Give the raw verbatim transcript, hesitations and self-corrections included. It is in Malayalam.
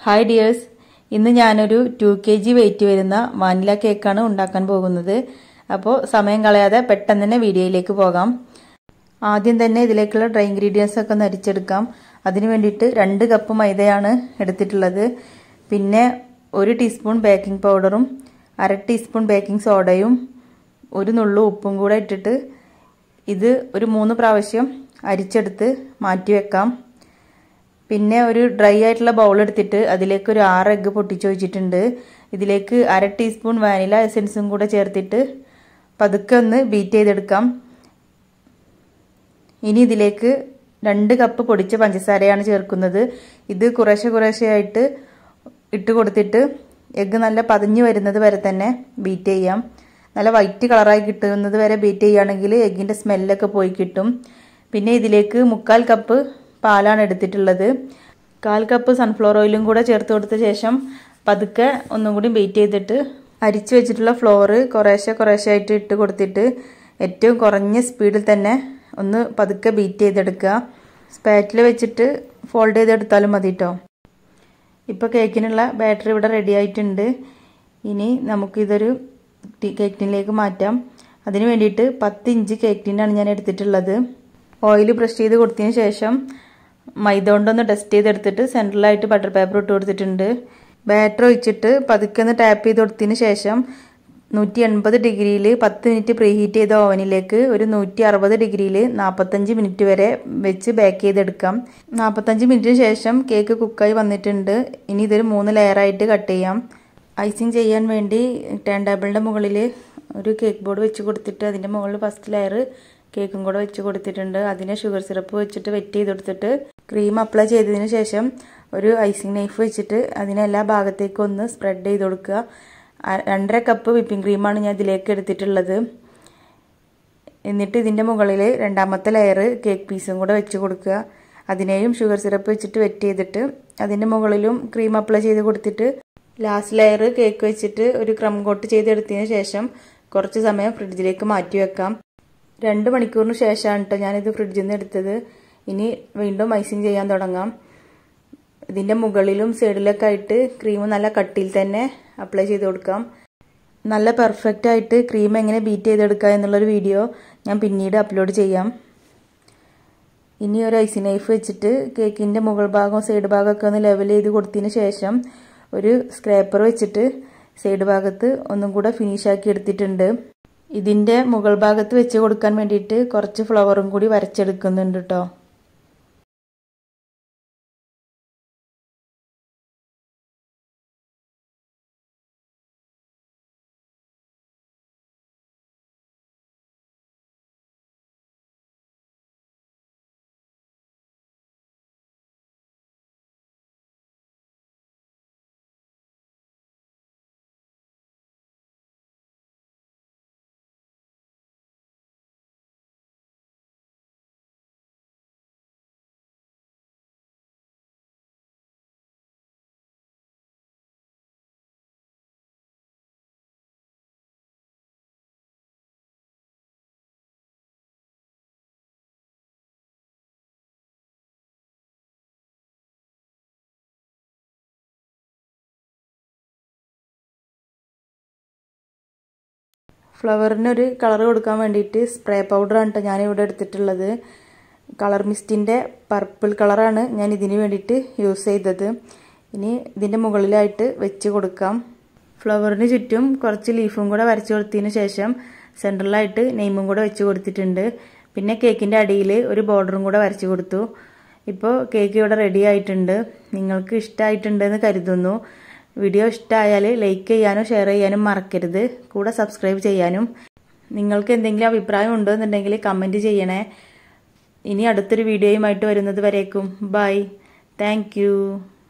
ഹായ് ഡിയേഴ്സ്, ഇന്ന് ഞാനൊരു ടു കെ ജി വെയിറ്റ് വരുന്ന വാനില കേക്കാണ് ഉണ്ടാക്കാൻ പോകുന്നത്. അപ്പോൾ സമയം കളയാതെ പെട്ടെന്ന് തന്നെ വീഡിയോയിലേക്ക് പോകാം. ആദ്യം തന്നെ ഇതിലേക്കുള്ള ഡ്രൈ ഇൻഗ്രീഡിയൻസ് ഒക്കെ ഒന്ന് അരിച്ചെടുക്കാം. അതിന് വേണ്ടിയിട്ട് രണ്ട് കപ്പ് മൈദയാണ് എടുത്തിട്ടുള്ളത്. പിന്നെ ഒരു ടീസ്പൂൺ ബേക്കിംഗ് പൗഡറും അര ടീസ്പൂൺ ബേക്കിംഗ് സോഡയും ഒരു നുള്ളു ഉപ്പും കൂടെ ഇട്ടിട്ട് ഇത് ഒരു മൂന്ന് പ്രാവശ്യം അരിച്ചെടുത്ത് മാറ്റി വെക്കാം. പിന്നെ ഒരു ഡ്രൈ ആയിട്ടുള്ള ബൗൾ എടുത്തിട്ട് അതിലേക്ക് ഒരു ആറ് എഗ്ഗ് പൊട്ടിച്ച് വെച്ചിട്ടുണ്ട്. ഇതിലേക്ക് അര ടീസ്പൂൺ വാനില എസൻസും കൂടെ ചേർത്തിട്ട് പതുക്കെ ഒന്ന് ബീറ്റ് ചെയ്തെടുക്കാം. ഇനി ഇതിലേക്ക് രണ്ട് കപ്പ് പൊടിച്ച പഞ്ചസാരയാണ് ചേർക്കുന്നത്. ഇത് കുറേശ്ശെ കുറേശ്ശെയായിട്ട് ഇട്ട് കൊടുത്തിട്ട് എഗ്ഗ് നല്ല പതിഞ്ഞ് വരുന്നത് വരെ തന്നെ ബീറ്റ് ചെയ്യാം. നല്ല വൈറ്റ് കളറായി കിട്ടുന്നത് വരെ ബീറ്റ് ചെയ്യുകയാണെങ്കിൽ എഗ്ഗിൻ്റെ സ്മെല്ലൊക്കെ പോയി കിട്ടും. പിന്നെ ഇതിലേക്ക് മുക്കാൽ കപ്പ് പാലാണ് എടുത്തിട്ടുള്ളത്. കാൽ കപ്പ് സൺഫ്ലവർ ഓയിലും കൂടെ ചേർത്ത് കൊടുത്ത ശേഷം പതുക്കെ ഒന്നും കൂടി ബീറ്റ് ചെയ്തിട്ട് അരിച്ചു വെച്ചിട്ടുള്ള ഫ്ലോർ കുറേശ്ശെ കുറേശ്ശെ ആയിട്ട് ഇട്ട് കൊടുത്തിട്ട് ഏറ്റവും കുറഞ്ഞ സ്പീഡിൽ തന്നെ ഒന്ന് പതുക്കെ ബീറ്റ് ചെയ്തെടുക്കുക. സ്പാറ്റിൽ വെച്ചിട്ട് ഫോൾഡ് ചെയ്തെടുത്താലും മതി കേട്ടോ. ഇപ്പോൾ കേക്കിനുള്ള ബാറ്റർ ഇവിടെ റെഡി ആയിട്ടുണ്ട്. ഇനി നമുക്കിതൊരു കേക്ക് ടിന്നിലേക്ക് മാറ്റാം. അതിന് വേണ്ടിയിട്ട് പത്ത് ഇഞ്ച് കേക്ക് ടിന്നാണ് ഞാൻ എടുത്തിട്ടുള്ളത്. ഓയിൽ ബ്രഷ് ചെയ്ത് കൊടുത്തതിന് ശേഷം മൈദ കൊണ്ടൊന്ന് ഡസ്റ്റ് ചെയ്തെടുത്തിട്ട് സെൻട്രലായിട്ട് ബട്ടർ പേപ്പർ ഇട്ട് കൊടുത്തിട്ടുണ്ട്. ബാറ്റർ ഒഴിച്ചിട്ട് പതുക്കെ ഒന്ന് ടാപ്പ് ചെയ്ത് കൊടുത്തതിന് ശേഷം നൂറ്റി എൺപത് ഡിഗ്രിയിൽ പത്ത് മിനിറ്റ് പ്രീ ഹീറ്റ് ചെയ്ത ഓവനിലേക്ക് ഒരു നൂറ്റി അറുപത് ഡിഗ്രിയിൽ നാൽപ്പത്തഞ്ച് മിനിറ്റ് വരെ വെച്ച് ബേക്ക് ചെയ്തെടുക്കാം. നാൽപ്പത്തഞ്ച് മിനിറ്റിന് ശേഷം കേക്ക് കുക്കായി വന്നിട്ടുണ്ട്. ഇനി ഇതൊരു മൂന്ന് ലെയറായിട്ട് കട്ട് ചെയ്യാം. ഐസിങ് ചെയ്യാൻ വേണ്ടി ടേൺ ടേബിളിൻ്റെ മുകളിൽ ഒരു കേക്ക് ബോർഡ് വെച്ച് കൊടുത്തിട്ട് അതിൻ്റെ മുകളിൽ ഫസ്റ്റ് ലെയർ കേക്കും കൂടെ വെച്ച് കൊടുത്തിട്ടുണ്ട്. അതിനെ ഷുഗർ സിറപ്പ് വെച്ചിട്ട് വെറ്റ് ചെയ്ത് കൊടുത്തിട്ട് ക്രീം അപ്ലൈ ചെയ്തതിന് ശേഷം ഒരു ഐസിങ് നൈഫ് വെച്ചിട്ട് അതിനെല്ലാ ഭാഗത്തേക്കും ഒന്ന് സ്പ്രെഡ് ചെയ്ത് കൊടുക്കുക. രണ്ടര കപ്പ് വിപ്പിംഗ് ക്രീമാണ് ഞാൻ ഇതിലേക്ക് എടുത്തിട്ടുള്ളത്. എന്നിട്ട് ഇതിൻ്റെ മുകളിൽ രണ്ടാമത്തെ ലെയർ കേക്ക് പീസും കൂടെ വെച്ച് കൊടുക്കുക. അതിനെയും ഷുഗർ സിറപ്പ് വെച്ചിട്ട് വെറ്റ് ചെയ്തിട്ട് അതിൻ്റെ മുകളിലും ക്രീം അപ്ലൈ ചെയ്ത് കൊടുത്തിട്ട് ലാസ്റ്റ് ലെയർ കേക്ക് വെച്ചിട്ട് ഒരു ക്രം കോട്ട് ചെയ്തെടുത്തതിന് ശേഷം കുറച്ച് സമയം ഫ്രിഡ്ജിലേക്ക് മാറ്റി വെക്കാം. രണ്ട് മണിക്കൂറിന് ശേഷമാണ് കേട്ടോ ഞാനിത് ഫ്രിഡ്ജിൽ നിന്ന് എടുത്തത്. ഇനി വീണ്ടും ഐസിങ് ചെയ്യാൻ തുടങ്ങാം. ഇതിൻ്റെ മുകളിലും സൈഡിലൊക്കെ ആയിട്ട് ക്രീം നല്ല കട്ടിയിൽ തന്നെ അപ്ലൈ ചെയ്ത് കൊടുക്കാം. നല്ല പെർഫെക്റ്റ് ആയിട്ട് ക്രീം എങ്ങനെ ബീറ്റ് ചെയ്തെടുക്കുക എന്നുള്ളൊരു വീഡിയോ ഞാൻ പിന്നീട് അപ്ലോഡ് ചെയ്യാം. ഇനി ഒരു ഐസിങ് നൈഫ് വെച്ചിട്ട് കേക്കിൻ്റെ മുകൾ ഭാഗവും സൈഡ് ഭാഗമൊക്കെ ഒന്ന് ലെവൽ ചെയ്ത് കൊടുത്തതിന് ശേഷം ഒരു സ്ക്രാപ്പർ വെച്ചിട്ട് സൈഡ് ഭാഗത്ത് ഒന്നും കൂടെ ഫിനിഷ് ആക്കി എടുത്തിട്ടുണ്ട്. ഇതിൻ്റെ മുകൾ ഭാഗത്ത് വെച്ച് കൊടുക്കാൻ വേണ്ടിയിട്ട് കുറച്ച് ഫ്ലവറും കൂടി വരച്ചെടുക്കുന്നുണ്ട് കേട്ടോ. ഫ്ലവറിനൊരു കളർ കൊടുക്കാൻ വേണ്ടിയിട്ട് സ്പ്രേ പൗഡറാണ് കേട്ടോ ഞാനിവിടെ എടുത്തിട്ടുള്ളത്. കളർ മിസ്റ്റിൻ്റെ പർപ്പിൾ കളറാണ് ഞാൻ ഇതിന് വേണ്ടിയിട്ട് യൂസ് ചെയ്തത്. ഇനി ഇതിൻ്റെ മുകളിലായിട്ട് വെച്ച് കൊടുക്കാം. ഫ്ലവറിന് ചുറ്റും കുറച്ച് ലീഫും കൂടെ വരച്ച് കൊടുത്തതിന് ശേഷം സെൻട്രലായിട്ട് നെയിമും കൂടെ വെച്ച് കൊടുത്തിട്ടുണ്ട്. പിന്നെ കേക്കിൻ്റെ അടിയിൽ ഒരു ബോർഡറും കൂടെ വരച്ച് കൊടുത്തു. ഇപ്പോൾ കേക്ക് ഇവിടെ റെഡി ആയിട്ടുണ്ട്. നിങ്ങൾക്ക് ഇഷ്ടമായിട്ടുണ്ടെന്ന് കരുതുന്നു. വീഡിയോ ഇഷ്ടമായാൽ ലൈക്ക് ചെയ്യാനും ഷെയർ ചെയ്യാനും മറക്കരുത്. കൂടെ സബ്സ്ക്രൈബ് ചെയ്യാനും. നിങ്ങൾക്ക് എന്തെങ്കിലും അഭിപ്രായം ഉണ്ടോ എന്നുണ്ടെങ്കിൽ കമൻറ്റ് ചെയ്യണേ. ഇനി അടുത്തൊരു വീഡിയോയുമായിട്ട് വരുന്നത് വരേക്കും ബൈ. Thank you.